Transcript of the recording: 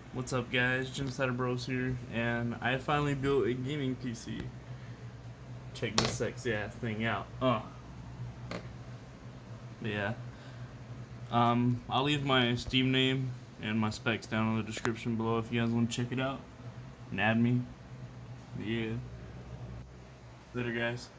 What's up guys, GenociderBros here, and I finally built a gaming PC. Check this sexy ass thing out. Yeah. I'll leave my Steam name and my specs down in the description below if you guys want to check it out and add me. Yeah. Later guys.